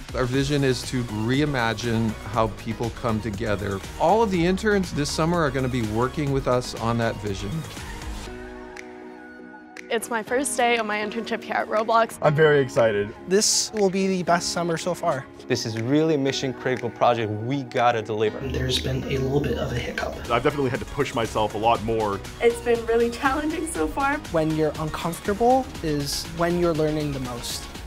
Our vision is to reimagine how people come together. All of the interns this summer are going to be working with us on that vision. It's my first day of my internship here at Roblox. I'm very excited. This will be the best summer so far. This is really a mission-critical project we gotta deliver. There's been a little bit of a hiccup. I've definitely had to push myself a lot more. It's been really challenging so far. When you're uncomfortable is when you're learning the most.